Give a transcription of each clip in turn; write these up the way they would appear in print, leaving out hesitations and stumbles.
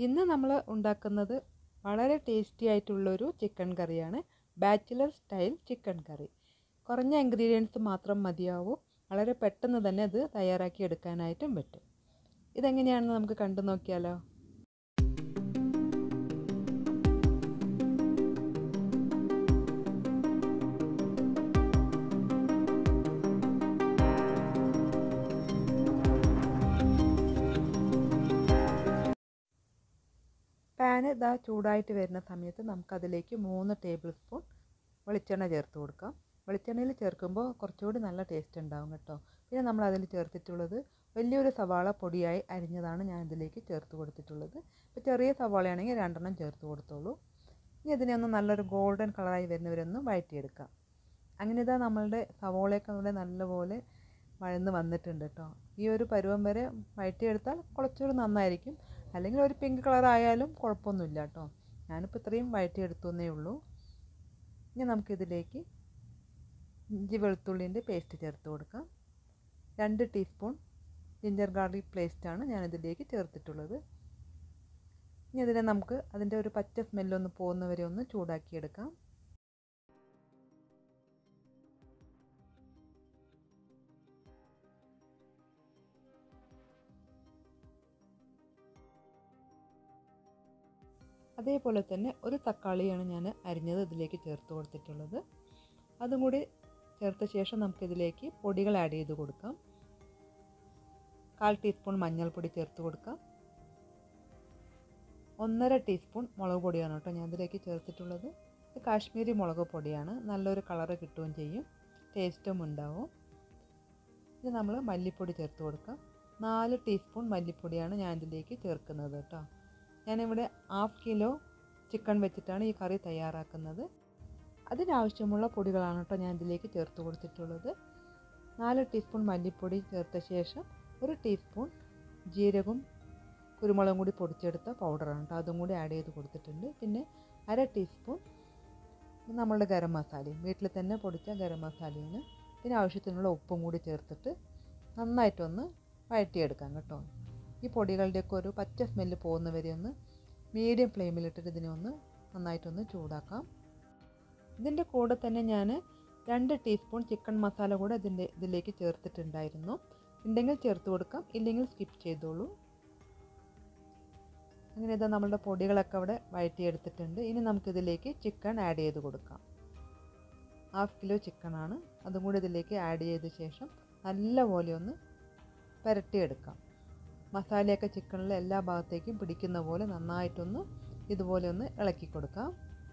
ഇന്ന് നമ്മൾ ഉണ്ടാക്കുന്നത് വളരെ ടേസ്റ്റി ആയിട്ടുള്ളൊരു ചിക്കൻ കറിയാണ്. Bachelor style chicken curry. കുറഞ്ഞ ഇൻഗ്രീഡിയൻസ് മാത്രം മതിയാവും. വളരെ പെട്ടെന്ന് തന്നെ അത് തയ്യാറാക്കി എടുക്കാനായിട്ടും പറ്റും. ഇതെങ്ങനെയാണെന്ന് നമുക്ക് കണ്ടു നോക്കിയാലോ. പാന് ഇതാ ചൂടായിട്ട് വരുന്ന സമയത്ത് നമുക്കതിലേക്ക് 3 ടേബിൾ സ്പൂൺ വെളിച്ചെണ്ണ ചേർത്ത് കൊടുക്കാം. വെളിച്ചെണ്ണയിൽ ചേർക്കുമ്പോൾ കുറച്ചുകൂടി നല്ല ടേസ്റ്റ് ഉണ്ടാവും കേട്ടോ. പിന്നെ നമ്മൾ അതിൽ ചേർത്തിട്ടുള്ളത് വലിയൊരു സവാള പൊടിയായി അരിഞ്ഞതാണ് ഞാൻ ഇതിലേക്ക് ചേർത്ത് കൊടുത്തിട്ടുള്ളത്. ഇപ്പോൾ ചെറിയ സവാളയാണെങ്കിൽ 2 ചേർത്ത് കൊടുത്തോളൂ. ഇനി ഇതിനെ ഒന്ന് നല്ലൊരു ഗോൾഡൻ കളറായി വരുന്നവരൊന്ന് വഴറ്റിയെടുക്കാം. അങ്ങനെ ഇതാ നമ്മളുടെ സവാളയൊക്കെ അവിടെ നല്ലപോലെ വഴന്ന് വന്നിട്ടുണ്ട് കേട്ടോ. ഈ ഒരു പരുവം വരെ വഴറ്റിയെടുത്താൽ കുറച്ചുകൂടി നന്നായിരിക്കും. അല്ലെങ്കിൽ ഒരു പിങ്ക് കളർ ആയാലും കുഴപ്പമൊന്നുമില്ല കേട്ടോ. ഞാനിപ്പോൾ ഇത്രയും വഴറ്റിയെടുത്തേ ഉള്ളൂ. ഇനി നമുക്കിതിലേക്ക് ഇഞ്ചി വെളുത്തുള്ളിൻ്റെ പേസ്റ്റ് ചേർത്ത് കൊടുക്കാം. 2 ടീസ്പൂൺ ജിഞ്ചർ ഗാർലിക് പേസ്റ്റാണ് ഞാനിതിലേക്ക് ചേർത്തിട്ടുള്ളത്. ഇനി ഇതിനെ നമുക്ക് അതിൻ്റെ ഒരു പച്ച സ്മെല്ലൊന്ന് പോകുന്നവരെ ഒന്ന് ചൂടാക്കിയെടുക്കാം. അതേപോലെ തന്നെ ഒരു തക്കാളിയാണ് ഞാൻ അരിഞ്ഞത് ഇതിലേക്ക് ചേർത്ത് കൊടുത്തിട്ടുള്ളത്. അതും കൂടി ചേർത്ത ശേഷം നമുക്കിതിലേക്ക് പൊടികൾ ആഡ് ചെയ്ത് കൊടുക്കാം. 1/4 ടീസ്പൂൺ മഞ്ഞൾപ്പൊടി ചേർത്ത് കൊടുക്കാം. 1.5 ടീസ്പൂൺ മുളക് പൊടിയാണ് കേട്ടോ ഞാൻ ഇതിലേക്ക് ചേർത്തിട്ടുള്ളത്. ഇത് കാശ്മീരി മുളക് പൊടിയാണ്. നല്ലൊരു കളറ് കിട്ടുകയും ചെയ്യും, ടേസ്റ്റും ഉണ്ടാവും. ഇത് നമ്മൾ മല്ലിപ്പൊടി ചേർത്ത് കൊടുക്കാം. 4 ടീസ്പൂൺ മല്ലിപ്പൊടിയാണ് ഞാൻ ഇതിലേക്ക് ചേർക്കുന്നത് കേട്ടോ. ഞാനിവിടെ 1/2 കിലോ ചിക്കൻ വെച്ചിട്ടാണ് ഈ കറി തയ്യാറാക്കുന്നത്. അതിനാവശ്യമുള്ള പൊടികളാണ് കേട്ടോ ഞാൻ ഇതിലേക്ക് ചേർത്ത് കൊടുത്തിട്ടുള്ളത്. 4 ടീസ്പൂൺ മല്ലിപ്പൊടി ചേർത്ത ശേഷം 1 ടീസ്പൂൺ ജീരകവും കുരുമുളകും കൂടി പൊടിച്ചെടുത്ത പൗഡറാണ് കേട്ടോ, അതും കൂടി ആഡ് ചെയ്ത് കൊടുത്തിട്ടുണ്ട്. പിന്നെ 1/2 ടീസ്പൂൺ നമ്മളുടെ ഗരം മസാലയും വീട്ടിൽ തന്നെ പൊടിച്ച ഗരം മസാലയാണ്. പിന്നെ ആവശ്യത്തിനുള്ള ഉപ്പും കൂടി ചേർത്തിട്ട് നന്നായിട്ടൊന്ന് വഴറ്റിയെടുക്കാം കേട്ടോ. ഈ പൊടികളുടെയൊക്കെ ഒരു പച്ച സ്മെല്ല് പോകുന്നവരെ ഒന്ന് മീഡിയം ഫ്ലെയിമിലിട്ടിട്ട് ഇതിനെ ഒന്ന് നന്നായിട്ടൊന്ന് ചൂടാക്കാം. ഇതിൻ്റെ കൂടെ തന്നെ ഞാൻ 2 ടീസ്പൂൺ ചിക്കൻ മസാല കൂടെ ഇതിലേക്ക് ചേർത്തിട്ടുണ്ടായിരുന്നു. ഉണ്ടെങ്കിൽ ചേർത്ത് കൊടുക്കാം, ഇല്ലെങ്കിൽ സ്കിപ്പ് ചെയ്തോളൂ. അങ്ങനെ ഇതാ നമ്മളുടെ പൊടികളൊക്കെ അവിടെ വഴറ്റിയെടുത്തിട്ടുണ്ട്. ഇനി നമുക്കിതിലേക്ക് ചിക്കൻ ആഡ് ചെയ്ത് കൊടുക്കാം. 1/2 കിലോ ചിക്കനാണ്. അതും കൂടി ഇതിലേക്ക് ആഡ് ചെയ്ത ശേഷം നല്ലപോലെ ഒന്ന് പുരട്ടിയെടുക്കാം. മസാലയൊക്കെ ചിക്കനിലെ എല്ലാ ഭാഗത്തേക്കും പിടിക്കുന്ന പോലെ നന്നായിട്ടൊന്ന് ഇതുപോലെ ഒന്ന് ഇളക്കി കൊടുക്കാം.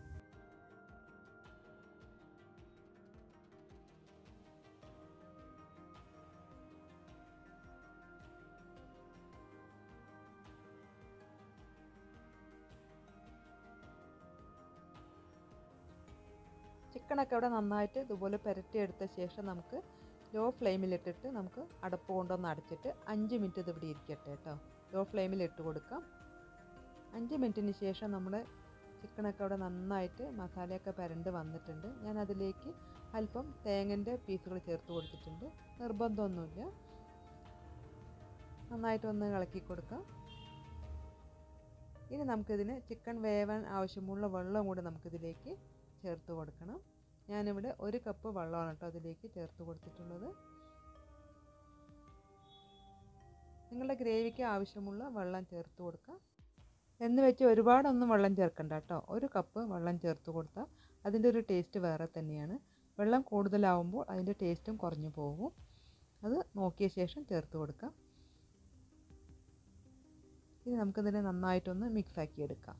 ചിക്കനൊക്കെ അവിടെ നന്നായിട്ട് ഇതുപോലെ പുരട്ടിയെടുത്ത ശേഷം നമുക്ക് ലോ ഫ്ലെയിമിലിട്ടിട്ട് നമുക്ക് അടപ്പ് കൊണ്ടൊന്ന് അടച്ചിട്ട് 5 മിനിറ്റ് ഇത് ഇവിടെ ഇരിക്കട്ടെ കേട്ടോ. ലോ ഫ്ലെയിമിലിട്ട് കൊടുക്കാം. 5 മിനിറ്റിന് ശേഷം നമ്മുടെ ചിക്കനൊക്കെ അവിടെ നന്നായിട്ട് മസാലയൊക്കെ പുരണ്ട് വന്നിട്ടുണ്ട്. ഞാൻ അതിലേക്ക് അല്പം തേങ്ങൻ്റെ പീസുകൾ ചേർത്ത് കൊടുത്തിട്ടുണ്ട്. നിർബന്ധമൊന്നുമില്ല. നന്നായിട്ടൊന്ന് ഇളക്കി കൊടുക്കാം. ഇനി നമുക്കിതിന് ചിക്കൻ വേവാൻ ആവശ്യമുള്ള വെള്ളം കൂടി നമുക്കിതിലേക്ക് ചേർത്ത് കൊടുക്കണം. ഞാനിവിടെ 1 കപ്പ് വെള്ളമാണ് കേട്ടോ അതിലേക്ക് ചേർത്ത് കൊടുത്തിട്ടുള്ളത്. നിങ്ങളുടെ ഗ്രേവിക്ക് ആവശ്യമുള്ള വെള്ളം ചേർത്ത് കൊടുക്കുക. എന്ന് വെച്ച് ഒരുപാടൊന്നും വെള്ളം ചേർക്കണ്ട കേട്ടോ. 1 കപ്പ് വെള്ളം ചേർത്ത് കൊടുത്താൽ അതിൻ്റെ ഒരു ടേസ്റ്റ് വേറെ തന്നെയാണ്. വെള്ളം കൂടുതലാവുമ്പോൾ അതിൻ്റെ ടേസ്റ്റും കുറഞ്ഞു പോകും. അത് നോക്കിയ ശേഷം ചേർത്ത് കൊടുക്കാം. ഇനി നമുക്കിതിനെ നന്നായിട്ടൊന്ന് മിക്സാക്കി എടുക്കാം.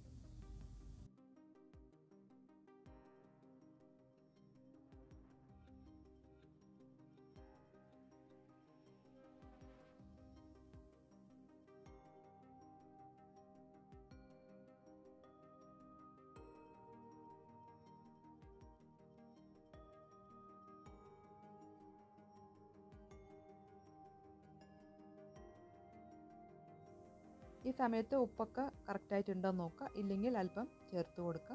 ഈ സമയത്ത് ഉപ്പൊക്കെ കറക്റ്റായിട്ടുണ്ടോ നോക്കുക, ഇല്ലെങ്കിൽ അല്പം ചേർത്ത് കൊടുക്കാം.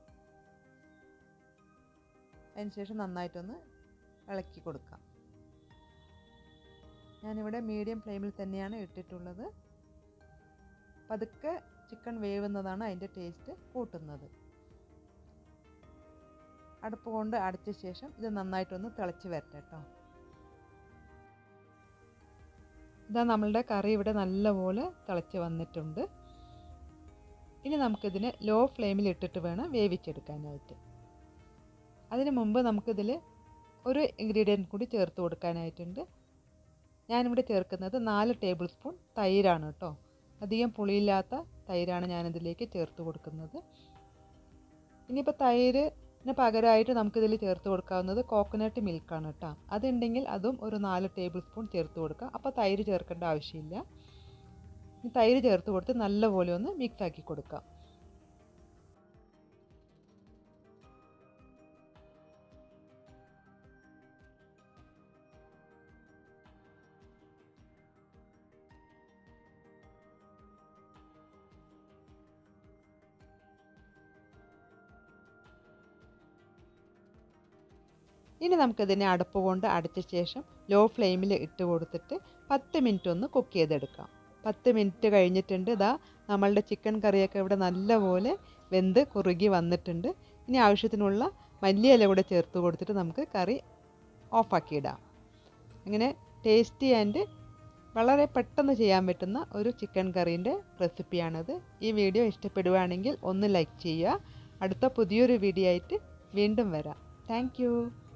അതിനുശേഷം നന്നായിട്ടൊന്ന് ഇളക്കി കൊടുക്കാം. ഞാനിവിടെ മീഡിയം ഫ്ലെയിമിൽ തന്നെയാണ് ഇട്ടിട്ടുള്ളത്. പതുക്കെ ചിക്കൻ വേവുന്നതാണ് അതിൻ്റെ ടേസ്റ്റ് കൂട്ടുന്നത്. അടുപ്പ് കൊണ്ട് അടച്ച ശേഷം ഇത് നന്നായിട്ടൊന്ന് തിളച്ച് വരട്ടെ കേട്ടോ. ഇതാ നമ്മളുടെ കറി ഇവിടെ നല്ലപോലെ തിളച്ച് വന്നിട്ടുണ്ട്. ഇനി നമുക്കിതിനെ ലോ ഫ്ലെയിമിൽ ഇട്ടിട്ട് വേണം വേവിച്ചെടുക്കാനായിട്ട്. അതിന് മുമ്പ് നമുക്കിതിൽ ഒരു ഇൻഗ്രീഡിയൻറ്റ് കൂടി ചേർത്ത് കൊടുക്കാനായിട്ടുണ്ട്. ഞാനിവിടെ ചേർക്കുന്നത് 4 ടേബിൾ സ്പൂൺ തൈരാണ് കേട്ടോ. അധികം പുളിയില്ലാത്ത തൈരാണ് ഞാനിതിലേക്ക് ചേർത്ത് കൊടുക്കുന്നത്. ഇനിയിപ്പോൾ തൈരിന് പകരമായിട്ട് നമുക്കിതിൽ ചേർത്ത് കൊടുക്കാവുന്നത് കോക്കനട്ട് മിൽക്കാണ് കേട്ടോ. അതുണ്ടെങ്കിൽ അതും ഒരു 4 ടേബിൾ സ്പൂൺ ചേർത്ത് കൊടുക്കുക. അപ്പോൾ തൈര് ചേർക്കേണ്ട ആവശ്യമില്ല. തൈര് ചേർത്ത് കൊടുത്ത് നല്ലപോലെ ഒന്ന് മിക്സ് ആക്കി കൊടുക്കാം. ഇനി നമുക്കിതിനെ അടുപ്പ് കൊണ്ട് അടച്ച ശേഷം ലോ ഫ്ലെയിമിൽ ഇട്ട് കൊടുത്തിട്ട് 10 മിനിറ്റ് ഒന്ന് കുക്ക് ചെയ്തെടുക്കാം. 10 മിനിറ്റ് കഴിഞ്ഞിട്ടുണ്ട്. ഇതാ നമ്മളുടെ ചിക്കൻ കറിയൊക്കെ ഇവിടെ നല്ലപോലെ വെന്ത് കുറുകി വന്നിട്ടുണ്ട്. ഇനി ആവശ്യത്തിനുള്ള മല്ലിയില കൂടെ ചേർത്ത് കൊടുത്തിട്ട് നമുക്ക് കറി ഓഫാക്കിയിടാം. അങ്ങനെ ടേസ്റ്റി ആൻഡ് വളരെ പെട്ടെന്ന് ചെയ്യാൻ പറ്റുന്ന ഒരു ചിക്കൻ കറീൻ്റെ റെസിപ്പിയാണിത്. ഈ വീഡിയോ ഇഷ്ടപ്പെടുകയാണെങ്കിൽ ഒന്ന് ലൈക്ക് ചെയ്യുക. അടുത്ത പുതിയൊരു വീഡിയോ ആയിട്ട് വീണ്ടും വരാം. താങ്ക്